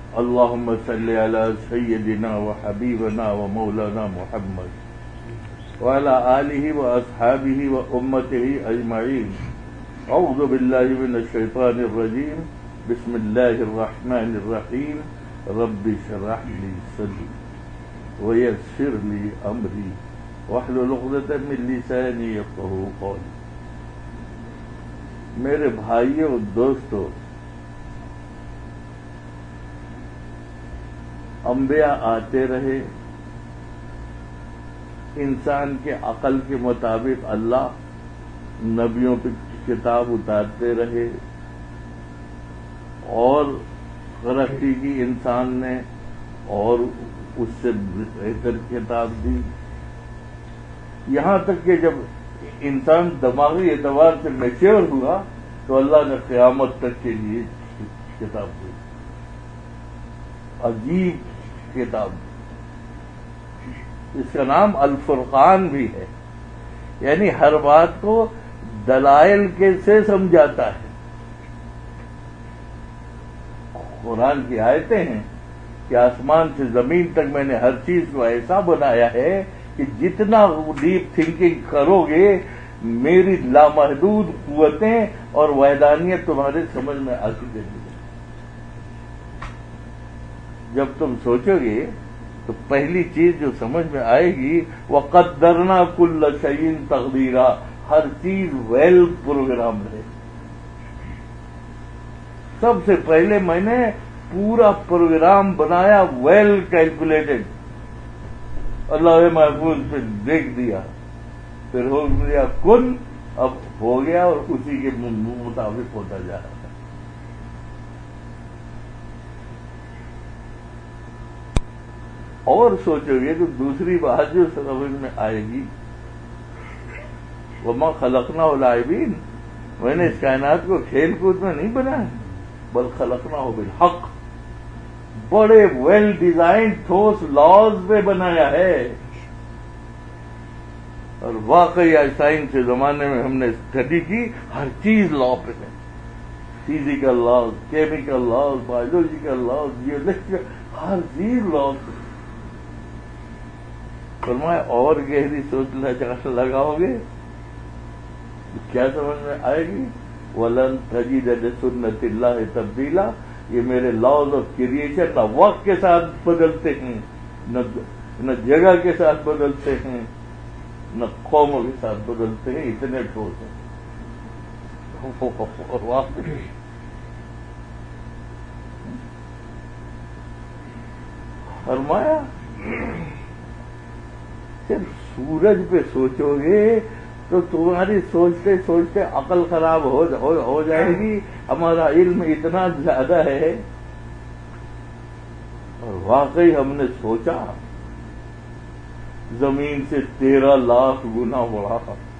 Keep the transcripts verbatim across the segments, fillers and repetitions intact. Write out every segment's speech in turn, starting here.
اللهم صل على سيدنا وحبيبنا ومولانا محمد وعلى آله وأصحابه وأمته أجمعين. أعوذ بالله من الشيطان الرجيم. بسم الله الرحمن الرحيم. رب اشرح لي صدري ويسر لي أمري واحلل عقدة من لساني يفقهوا قولي. میرے بھائیوں دوستوں، انبیاء آتے رہے، انسان کے عقل کے مطابق اللہ نبیوں پہ کتاب اتارتے رہے، اور ترقی کی انسان نے اور اس سے بہتر کتاب دی، یہاں تک کہ جب انسان دماغی اعتبار سے میچور ہوا تو اللہ نے قیامت تک کے لیے کتاب دی، عجیب کتاب. اس کا نام الفرقان بھی ہے، یعنی ہر بات کو دلائل کے سے سمجھاتا ہے. قرآن کی آیتیں ہیں کہ آسمان سے زمین تک میں نے ہر چیز کو ایسا بنایا ہے کہ جتنا ڈیپ تھنکنگ کرو گے میری لامحدود قوتیں اور وحدانیت تمہارے سمجھ میں آتی رہے گی. جب تم سوچو گے تو پہلی چیز جو سمجھ میں آئے گی وَقَدَّرْنَا كُلَّ شَيْءٍ تَقْدِيرًا، ہر چیز ویل پروگرام ہے. سب سے پہلے میں نے پورا پروگرام بنایا ویل کیلکولیٹڈ، اللہ محفوظ پہ دیکھ دیا، پھر ہو گیا کن، اب ہو گیا اور اسی کے مطابق ہوتا جا رہا ہے. اور سوچو گے تو دوسری بات جو سمجھ میں آئے گی وَمَا خَلَقْنَاهُ لَاعِبِينَ، میں نے اس کائنات کو کھیل کود میں نہیں بنایا، بل خلقناہ بالحق، بڑے ویل ڈیزائن ٹھوس لاز پہ بنایا ہے. اور واقعی آج سائنس کے زمانے میں ہم نے اسٹڈی کی، ہر چیز لا پہ ہے، physical laws, chemical laws, biological laws, geological, ہر چیز لا پہ. فرمایا اور گہری سوچ لگاؤ گے کیا سمجھ میں آئے گی وَلَن تَجِدَ لِسُنَّتِ اللَّهِ تَبْدِيلًا. یہ میرے لاز آف کریشن نہ وقت کے ساتھ بدلتے ہیں، نہ جگہ کے ساتھ بدلتے ہیں، نہ قوموں کے ساتھ بدلتے ہیں، اتنے ٹھوس ہیں. اور واقعی فرمایا صرف سورج پہ سوچو گے تو تمہاری سوچتے سوچتے عقل خراب ہو ہو جائے گی. ہمارا علم اتنا زیادہ ہے، اور واقعی ہم نے سوچا زمین سے تیرہ لاکھ گنا بڑا.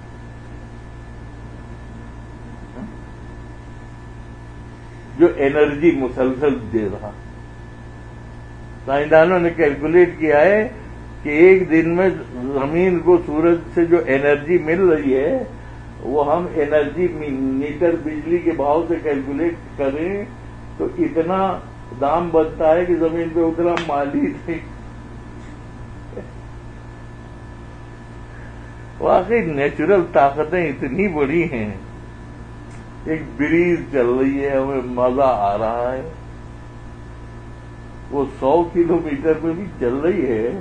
جو انرجی مسلسل دے رہا، سائنسدانوں نے کیلکولیٹ کیا ہے کہ ایک دن میں زمین کو سورج سے جو انرجی مل رہی ہے وہ ہم انرجی میٹر بجلی کے بھاؤ سے کیلکولیٹ کریں تو اتنا دام بنتا ہے کہ زمین پہ اتنا مالی نہیں. واقعی نیچرل طاقتیں اتنی بڑی ہیں. ایک بریز چل رہی ہے، ہمیں مزہ آ رہا ہے، وہ سو کلو میٹر پہ بھی چل رہی ہے.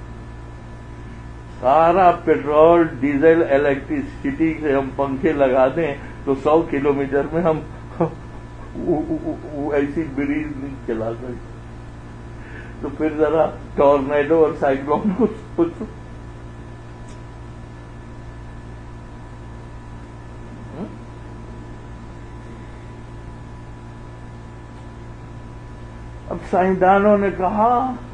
سارا پیٹرول ڈیزل الیکٹریسٹی سے ہم پنکھے لگا دیں تو سو کلو میٹر میں ہم ایسی بریز نہیں چلا سکتے. تو پھر ذرا ٹورنیڈو اور سائیکلون کو سوچو. اب سائنسدانوں نے کہا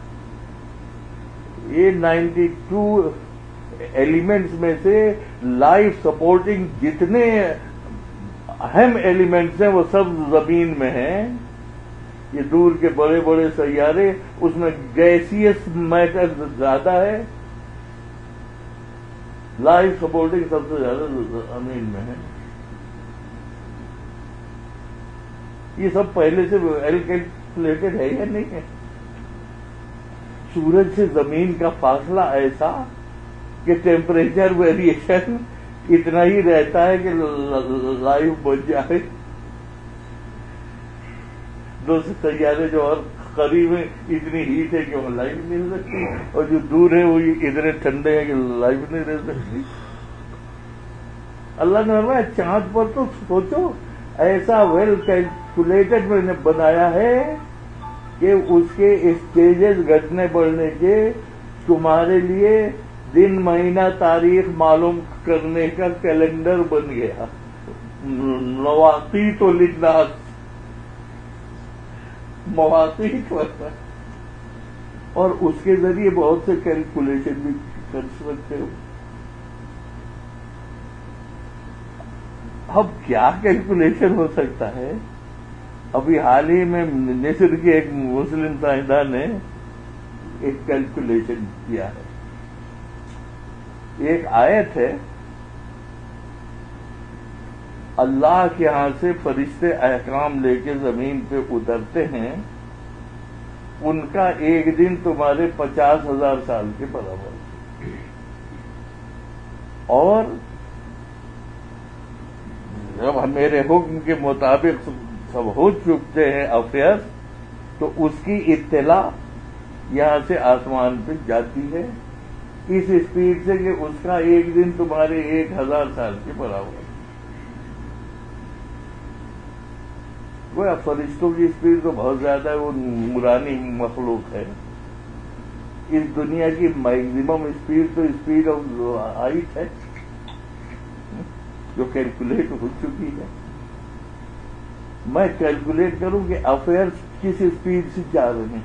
یہ نائنٹی ٹو ایلیمنٹس میں سے لائف سپورٹنگ جتنے اہم ایلیمنٹس ہیں وہ سب زمین میں ہیں. یہ دور کے بڑے بڑے سیارے اس میں گیسیس میٹر زیادہ ہے، لائف سپورٹنگ سب سے زیادہ زمین میں ہے. یہ سب پہلے سے कैलकुलेटेड है या नहीं है? सूरज से जमीन का फासला ऐसा कि टेम्परेचर वेरिएशन इतना ही रहता है कि लाइफ बच जाए। दूसरे सैयारे जो और करीब है इतनी हीट है कि वहां लाइफ नहीं रह सकती, और जो दूर है वो इतने ठंडे हैं कि लाइफ नहीं रह सकती। अल्लाह ने फरमाया चांद पर तो सोचो ऐसा वेल कैलकुलेटेड मैंने बनाया है कि उसके स्टेजेस घटने बढ़ने के तुम्हारे लिए दिन महीना तारीख मालूम करने का कैलेंडर बन गया। नवाती तो लिखना मवाती करना, और उसके जरिए बहुत से कैलकुलेशन भी कर सकते हो। अब क्या कैलकुलेशन हो सकता है? अभी हाल ही में मिस्र के एक मुस्लिम साइंसदान ने एक कैलकुलेशन किया है। एक आयत है, अल्लाह के यहां से फरिश्ते अहकाम लेके जमीन पे उतरते हैं, उनका एक दिन तुम्हारे पचास हजार साल के बराबर, और जब मेरे हुक्म के मुताबिक सब हो चुकते हैं अफेयर्स, तो उसकी इत्तला यहां से आसमान पे जाती है इस स्पीड से कि उसका एक दिन तुम्हारे एक हजार साल के बराबर। वो फरिश्तों की स्पीड तो बहुत ज्यादा है, वो नूरानी मखलूक है। इस दुनिया की मैक्सिमम स्पीड तो स्पीड ऑफ लाइट है, जो कैलकुलेट हो चुकी है। मैं कैलकुलेट करूं कि अफेयर्स किस स्पीड से जा रहे हैं।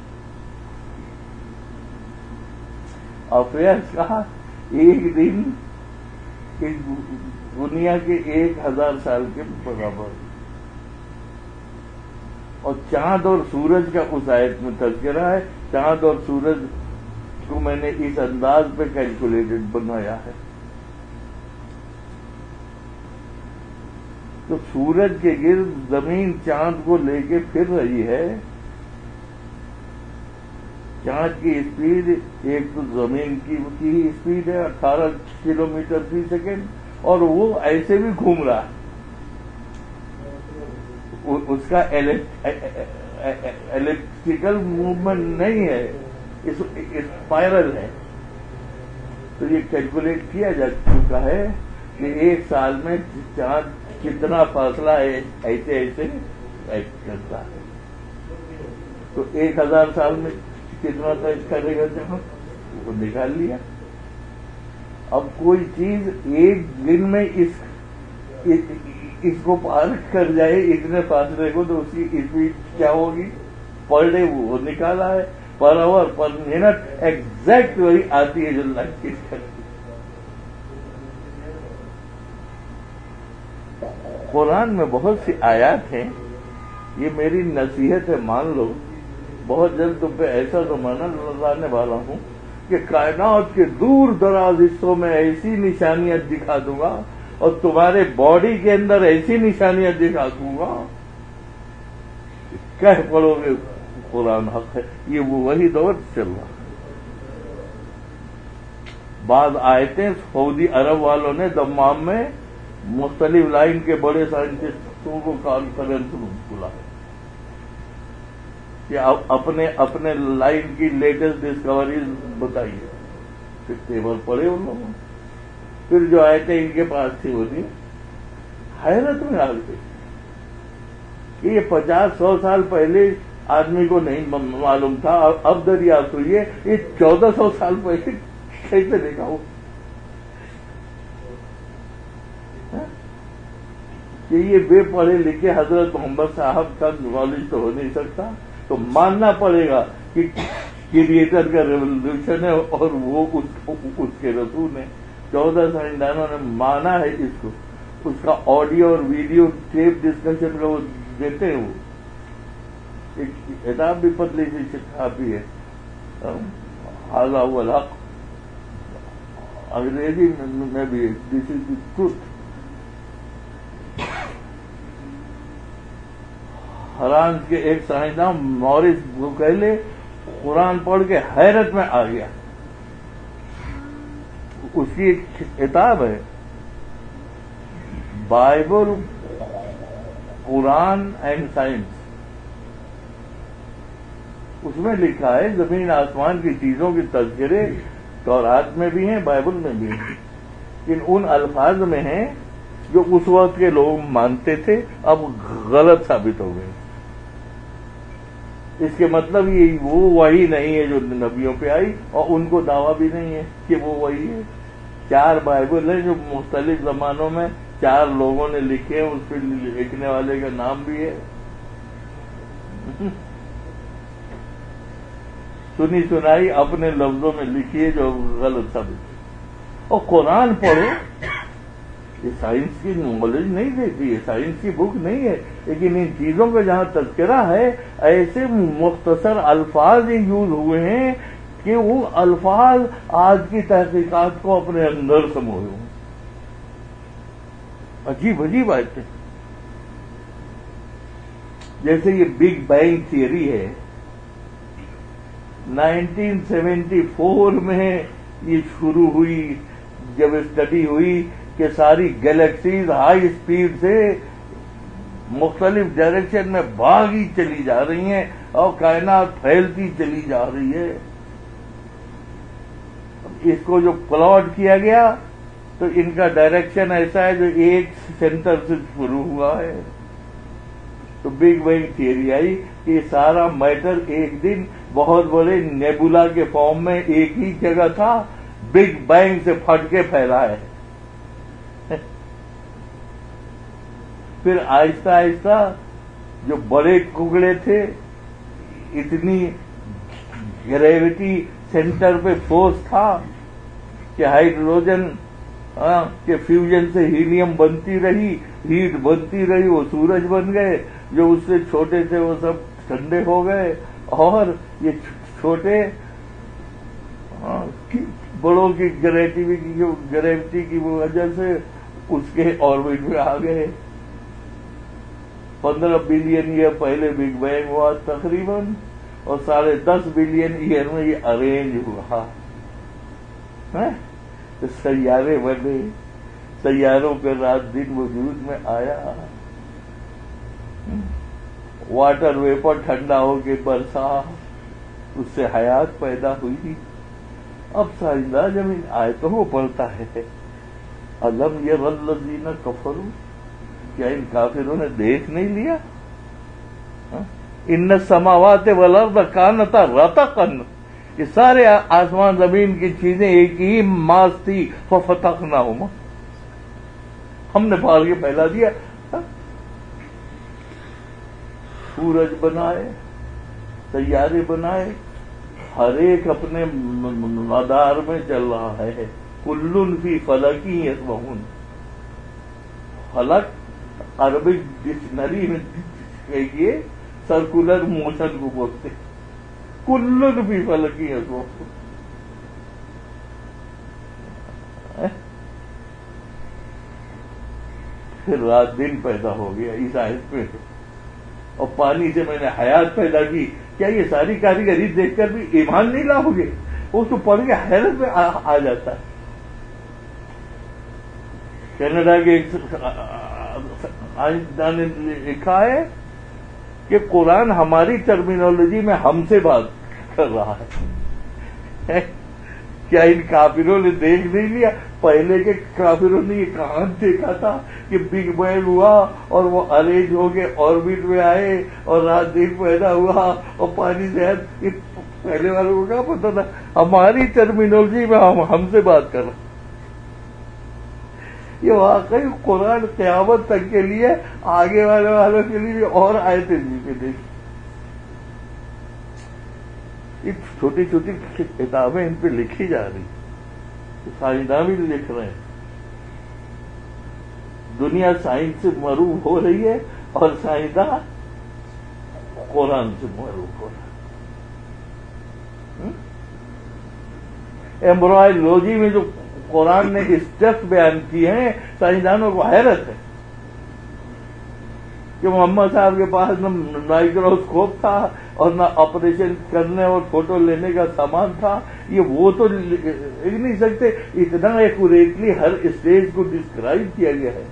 अफेयर्स का एक दिन इस दुनिया के एक हजार साल के बराबर, और चांद और सूरज का उस आयत में तज़किरा है। चांद और सूरज को मैंने इस अंदाज पे कैलकुलेटेड बनाया है। तो सूरज के गिर्द जमीन चांद को लेके फिर रही है। चांद की स्पीड एक तो जमीन की की स्पीड है अठारह किलोमीटर फी सेकेंड, और वो ऐसे भी घूम रहा है। उ, उसका इलेक्ट्रिकल मूवमेंट नहीं है, इस स्पाइरल है। तो ये कैलकुलेट किया जा चुका है कि एक साल में चांद कितना फासला है ऐसे ऐसे एक्ट करता है। तो एक हजार साल में कितना तय करेगा जहां, वो निकाल लिया। अब कोई चीज एक दिन में इस, इस इसको पार कर जाए इतने फासले को, तो उसकी स्पीड क्या होगी? पर डे वो निकाला है, पर आवर पर मिनट एग्जैक्ट वही आती है जो लाइट की करती। कुरान में बहुत सी आयत हैं, ये मेरी नसीहत है, मान लो। बहुत जल्द तुम पे ऐसा जमाना लाने वाला हूं कि कायनात के दूर दराज हिस्सों में ऐसी निशानियां दिखा दूंगा, और तुम्हारे बॉडी के अंदर ऐसी निशानियां दिखा दूंगा, कह पड़ोगे कुरान हक है। ये वो वही दौर चल रहा। बाद आयतें सऊदी अरब वालों ने दम्माम में मुख्तलिफ लाइन के बड़े साइंटिस्टों को कॉन्फ्रेंस बुला कि आप अपने अपने लाइन की लेटेस्ट डिस्कवरीज बताइए। फिर टेबल पड़े उन लोगों, फिर जो आयतें इनके पास थी होती, हैरत में आ गई कि ये पचास सौ साल पहले आदमी को नहीं मालूम था। अब दरियाफ्त हुई है, ये चौदह सौ साल पहले कैसे देखा हो कि ये बेपढ़े लिखे हजरत मोहम्मद साहब का नॉलेज तो हो नहीं सकता। तो मानना पड़ेगा कि क्रिएटर का रेवोल्यूशन है, और वो उस, उसके रसूल ने चौदह साइंसदानों ने माना है इसको। उसका ऑडियो और वीडियो टेप डिस्कशन का वो देते हैं। वो एक किताब भी पतली सी छापी है, आला वल हक, अंग्रेजी में भी, this is the truth. France کے ایک سائنسداں مورس بوکیلے قرآن پڑھ کے حیرت میں آ گیا. اس کی ایک کتاب ہے بائبل قرآن اینڈ سائنس. اس میں لکھا ہے زمین آسمان کی چیزوں کی تذکرے تورات میں بھی ہیں، بائبل میں بھی ہیں، لیکن ان الفاظ میں ہیں جو اس وقت کے لوگ مانتے تھے، اب غلط ثابت ہو گئے. اس کے مطلب یہ وہ وحی نہیں ہے جو نبیوں پہ آئی، اور ان کو دعویٰ بھی نہیں ہے کہ وہ وحی ہے. چار بائبل ہیں جو مختلف زمانوں میں چار لوگوں نے لکھے ہیں، اس پہ لکھنے والے کا نام بھی ہے. سنی سنائی اپنے لفظوں میں لکھیے جو غلط ثابت. اور قرآن پڑھو، یہ سائنس کی نالج نہیں دیتی ہے، سائنس کی بک نہیں ہے، لیکن ان چیزوں کا جہاں تذکرہ ہے ایسے مختصر الفاظ ہی یوز ہوئے ہیں کہ وہ الفاظ آج کی تحقیقات کو اپنے اندر سموئے ہوں. عجیب عجیب باتیں، جیسے یہ بگ بینگ تھیوری ہے، نائنٹین سیونٹی فور میں یہ شروع ہوئی جب اسٹڈی ہوئی کہ ساری گلیکسیز ہائی اسپیڈ سے مختلف ڈائریکشن میں بھاگی چلی جا رہی ہیں اور کائنات پھیلتی چلی جا رہی ہے. اس کو جو پلاٹ کیا گیا تو ان کا ڈائریکشن ایسا ہے جو ایک سینٹر سے شروع ہوا ہے. تو بگ بینگ تھیوری آئی کہ یہ سارا میٹر ایک دن بہت بڑے نیبولا کے فارم میں ایک ہی جگہ تھا، بگ بینگ سے پھٹ کے پھیلا ہے. پھر آہستہ آہستہ جو بڑے ٹکڑے تھے، اتنی گریوٹی سینٹر پہ فورس تھا کہ ہائیڈروجن کے فیوژن سے ہیلیم بنتی رہی، ہیٹ بنتی رہی، وہ سورج بن گئے. جو اس سے چھوٹے تھے وہ سب ٹھنڈے ہو گئے، اور یہ چھوٹے بڑوں کی گریوٹی کی وجہ سے اس کے آربٹ میں آ گئے. پندرہ بلین ایئر پہلے بگ بینگ ہوا تقریباً، اور ساڑھے دس بلین ایئر میں یہ ارینج ہوا. سیارے بنے، سیاروں کے رات دن وجود میں آیا، واٹر ویپر ٹھنڈا ہو کے برسا، اس سے حیات پیدا ہوئی. اب سائنسداں جب ان آیتوں کو پڑھتا ہے، الم یر الذین کفروا، کیا ان کافروں نے دیکھ نہیں لیا؟ ان السماوات والارض کانتا رتقا، یہ سارے آسمان زمین کی چیزیں ایک ہی ماس تھی، ففتقناہما، ہم نے پھاڑ کے پھیلا دیا. سورج بنائے، سیارے بنائے، ہر ایک اپنے مدار میں چل رہا ہے. کل فی فلک یسبحون. فلک عربک ڈکشنری میں کہیے سرکولر موشن کو بولتے. کل فی فلک یسبحون. پھر رات دن پیدا ہو گیا اس آیت پہ، اور پانی سے میں نے حیات پیدا کی. کیا یہ ساری کاریگری دیکھ کر بھی ایمان نہیں لاؤ گے؟ اس کو پڑھ کے حیرت میں آ جاتا ہے. کینیڈا کے ایک سائنسدان نے لکھا ہے کہ قرآن ہماری ٹرمینالوجی میں ہم سے بات کر رہا ہے. کیا ان کافروں نے دیکھ نہیں لیا؟ پہلے کے کافروں نے یہ کہاں دیکھا تھا کہ بگ بینگ ہوا اور وہ ارینج ہو کے آربٹ میں آئے اور رات دن پیدا ہوا اور پانی سے. پہلے والوں کو کیا پتا تھا؟ ہماری ٹرمینالوجی میں ہم ہم سے بات کر رہے. یہ واقعی قرآن قیامت تک کے لیے آگے والے والوں کے لیے اور آیتیں جی کے دیکھ. چھوٹی چھوٹی کتابیں ان پہ لکھی جا رہی، سائنسداں بھی لکھ رہے ہیں. دنیا سائنس سے معروف ہو رہی ہے اور سائنسداں قرآن سے معروف ہو رہا ہے. ایمبرائیولوجی میں جو قرآن نے اسٹیپس بیان کیے ہیں، سائنسدانوں کو حیرت ہے. کہ محمد صاحب کے پاس نہ مائکروسکوپ تھا اور نہ آپریشن کرنے اور فوٹو لینے کا سامان تھا. یہ وہ تو لکھ نہیں سکتے. اتنا ایکوریٹلی ہر اسٹیج کو ڈسکرائب کیا گیا ہے.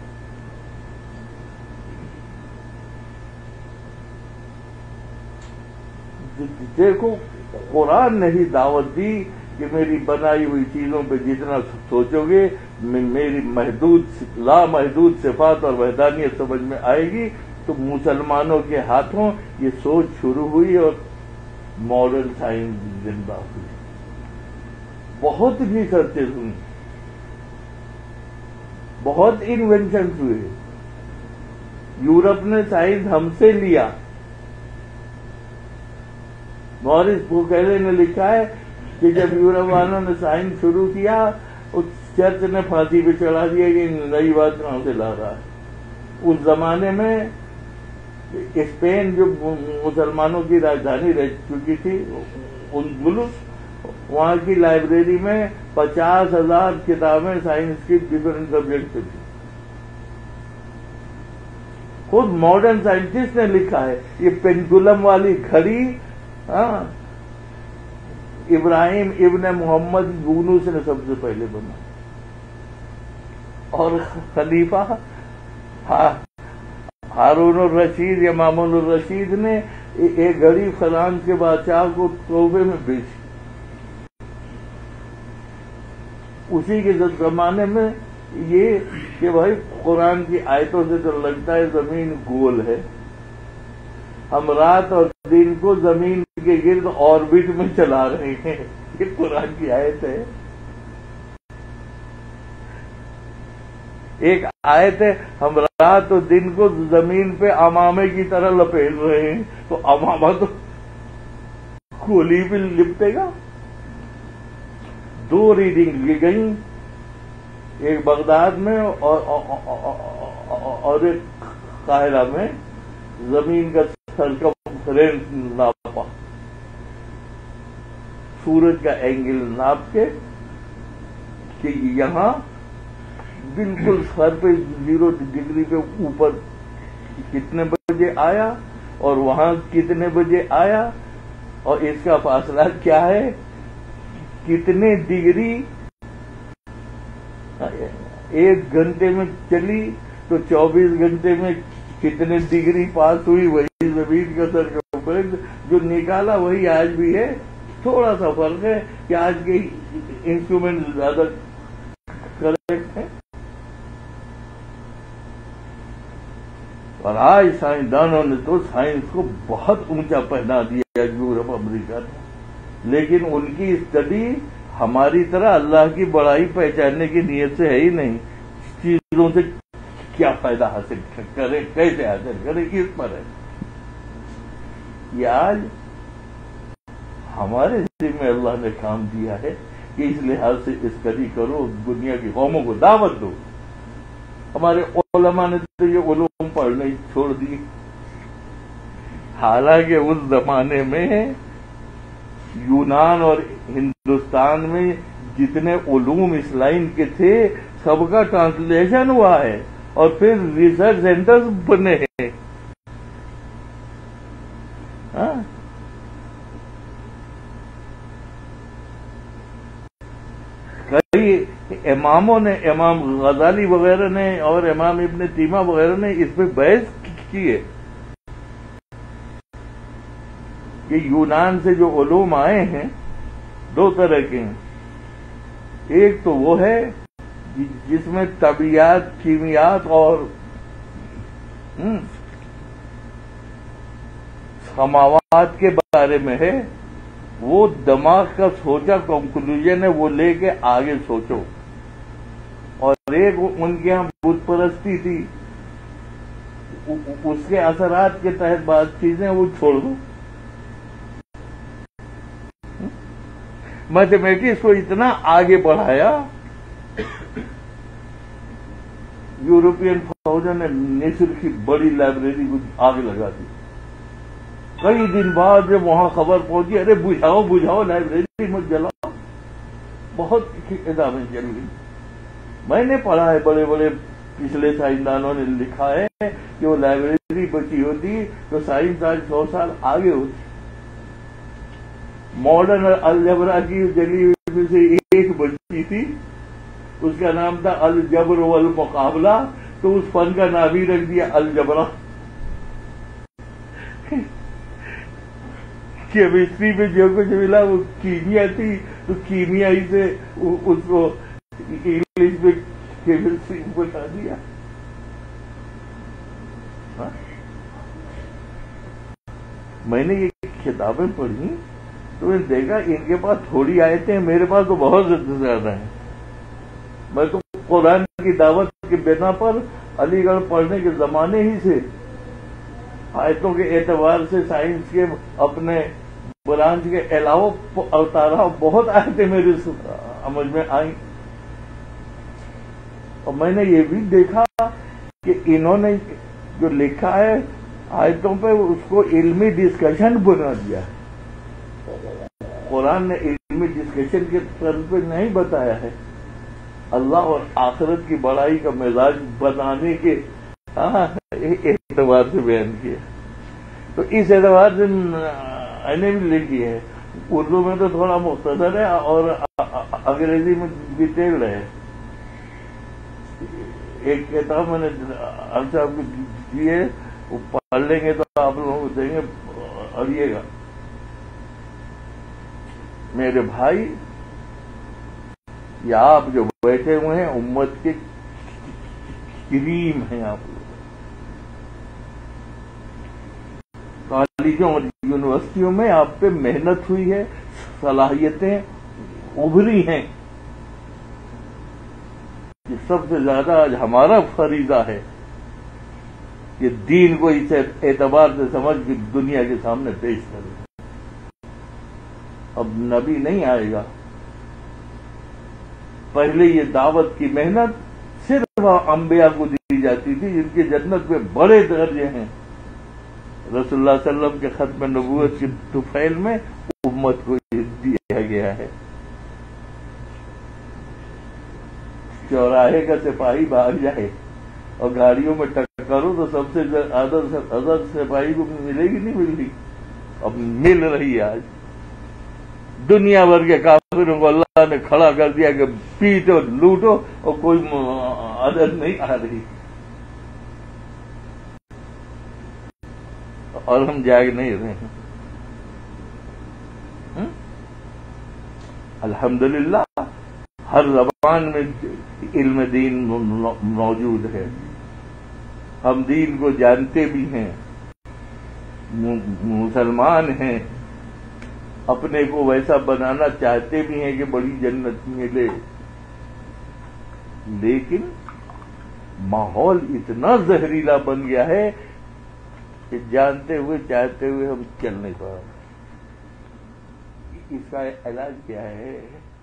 دیکھو قرآن نے ہی دعوت دی کہ میری بنائی ہوئی چیزوں پہ جتنا سوچو گے میری محدود لامحدود صفات اور وحدانیت سمجھ میں آئے گی. تو مسلمانوں کے ہاتھوں یہ سوچ شروع ہوئی اور ماڈرن سائنس زندہ ہوئی. بہت ریسرچز ہوئی, بہت انوینشنز ہوئے. یورپ نے سائنس ہم سے لیا. مورس بوکیلے نے لکھا ہے کہ جب یورپ والوں نے سائنس شروع کیا اس چرچ نے پھانسی پہ چڑھا دیا کہ نئی بات کہاں سے لا رہا ہے. اس زمانے میں اسپین جو مسلمانوں کی راجدھانی رہ چکی تھی اندلس, وہاں کی لائبریری میں پچاس ہزار کتابیں سائنس کی ڈفرنٹ سبجیکٹ پہ تھی. خود ماڈرن سائنٹسٹ نے لکھا ہے یہ پینڈولم والی گھڑی ہاں ابراہیم ابن محمد یونس نے سب سے پہلے بنا. اور خلیفہ ہارون الرشید یا مامون الرشید نے ایک گھڑی فرانس کے بادشاہ کو تحفے میں بیچی. اسی کے زمانے میں یہ کہ بھائی قرآن کی آیتوں سے تو لگتا ہے زمین گول ہے, ہم رات اور دن کو زمین کے گرد آربٹ میں چلا رہے ہیں. یہ قرآن کی آیت ہے. ایک آیت ہے ہم رات اور دن کو زمین پہ امامے کی طرح لپیٹ رہے ہیں. تو امامہ تو گولی پہ لپٹے گا. دو ریڈنگ لی گئی, ایک بغداد میں اور ایک قاہرہ میں. زمین کا سرکمفرنس ناپا, سورج کا اینگل ناپ کے کہ یہاں بالکل سر پہ زیرو ڈگری کے اوپر کتنے بجے آیا اور وہاں کتنے بجے آیا اور اس کا فاصلہ کیا ہے, کتنے ڈگری ایک گھنٹے میں چلی تو چوبیس گھنٹے میں کتنے ڈگری پاس ہوئی. وہی زمین کا سرکمفرنس جو نکالا وہی آج بھی ہے. تھوڑا سا فرق ہے کہ آج کے انسٹرومنٹ زیادہ کریکٹ ہیں. اور آج سائنسدانوں نے تو سائنس کو بہت اونچا پہنا دیا یورپ امریکہ نے. لیکن ان کی اسٹڈی ہماری طرح اللہ کی بڑائی پہچاننے کی نیت سے ہے ہی نہیں. چیزوں سے کیا فائدہ حاصل کرے, کیسے حاصل کرے, اس پر ہے. یہ آج ہمارے ذمہ اللہ نے کام دیا ہے کہ اس لحاظ سے اسٹڈی کرو, دنیا کی قوموں کو دعوت دو. ہمارے علماء نے تو یہ علوم پڑھنے چھوڑ دی. حالانکہ اس زمانے میں یونان اور ہندوستان میں جتنے علوم اس لائن کے تھے سب کا ٹرانسلیشن ہوا ہے اور پھر ریسرچ سینٹرز بنے ہیں. کئی اماموں نے, امام غزالی وغیرہ نے اور امام ابن تیمیہ وغیرہ نے اس پہ بحث کی ہے کہ یونان سے جو علوم آئے ہیں دو طرح کے ہیں. ایک تو وہ ہے جس میں طبیعیات, کیمیات اور سماوات کے بارے میں ہے. وہ دماغ کا سوچا کنکلوژن ہے, وہ لے کے آگے سوچو. اور ایک ان کے یہاں بت پرستی تھی, اس کے اثرات کے تحت بعض چیزیں وہ چھوڑ دو. میتھمیٹکس کو اتنا آگے بڑھایا یورپین فوجوں نے مصر کی بڑی لائبریری کو آگ لگا دی. کئی دن بعد جب وہاں خبر پہنچی, ارے بجھاؤ بجھاؤ لائبریری مت جلاؤ. بہت کتابیں جل گئی. میں نے پڑھا ہے بڑے بڑے پچھلے سائنسدانوں نے لکھا ہے کہ وہ لائبریری بچی ہوتی تو سائنس آج سو سال آگے ہوتی. ماڈرن الجبرا کی جلی میں سے ایک بچی تھی، اس کا نام تھا الجبر والمقابلہ، تو اس فن کا نام ہی رکھ دیا الجبرا. کیمسٹری میں جو کچھ ملا وہ کیمیا تھی، تو کیمیا ہی سے اس کو انگلش میں کیمسٹری بتا دیا. میں نے یہ کتابیں پڑھی تو میں نے دیکھا ان کے پاس تھوڑی آیتیں ہیں، میرے پاس تو بہت زیادہ ہیں. میں تو قرآن کی دعوت کے بنا پر علی گڑھ پڑھنے کے زمانے ہی سے آیتوں کے اعتبار سے سائنس کے اپنے برانچ کے علاوہ اوتارا بہت آیتیں میرے سمجھ میں آئیں. اور میں نے یہ بھی دیکھا کہ انہوں نے جو لکھا ہے آیتوں پہ اس کو علمی ڈسکشن بنا دیا. قرآن نے علمی ڈسکشن کے طرز پہ نہیں بتایا ہے، اللہ اور آخرت کی بڑائی کا مزاج بنانے کے اعتبار سے بیان کیا. تو اس اعتبار سے میں نے بھی لکھی ہے. اردو میں تو تھوڑا مختصر ہے اور انگریزی میں ڈیٹیلڈ ہے. ایک کتاب میں نے آپ کو دی ہے، وہ پڑھ لیں گے تو آپ لوگوں کو دیں گے. پڑھیے گا میرے بھائی، یا آپ جو بیٹھے ہوئے ہیں امت کے کریم ہیں. آپ لوگ کالجوں اور یونیورسٹیوں میں آپ پہ محنت ہوئی ہے، صلاحیتیں ابھری ہیں. یہ سب سے زیادہ آج ہمارا فریضہ ہے کہ دین کو اس اعتبار سے سمجھ کے دنیا کے سامنے پیش کریں. اب نبی نہیں آئے گا. پہلے یہ دعوت کی محنت صرف انبیاء کو دی جاتی تھی جن کے جنت میں بڑے درجے ہیں. رسول اللہ صلی اللہ علیہ وسلم کے ختم نبوت کے طفیل میں امت کو دیا گیا ہے. چوراہے کا سپاہی بھاگ جائے اور گاڑیوں میں ٹکرو تو سب سے زیادہ سپاہی کو ملے گی نہیں مل رہی. اب مل رہی ہے. آج دنیا بھر کے کافروں کو اللہ نے کھڑا کر دیا کہ پیٹو لوٹو اور کوئی عدد نہیں آ رہی. اور ہم جاگ نہیں رہے ہیں. الحمدللہ ہر زبان میں علم دین موجود ہے. ہم دین کو جانتے بھی ہیں، مسلمان ہیں، اپنے کو ویسا بنانا چاہتے بھی ہیں کہ بڑی جنت ملے. لیکن ماحول اتنا زہریلا بن گیا ہے کہ جانتے ہوئے چاہتے ہوئے ہم چل نہیں پا رہے. اس کا علاج کیا ہے؟